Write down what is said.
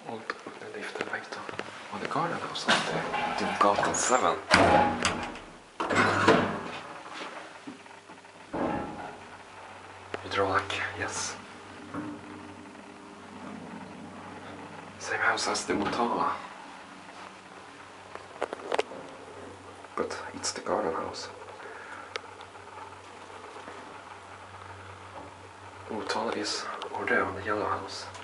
Hold the lift elevator. On the garden house up there. Duvgatan 7. Hydraulic, yes. Same house as the Motala. But it's the garden house. The Motala is over there on the yellow house.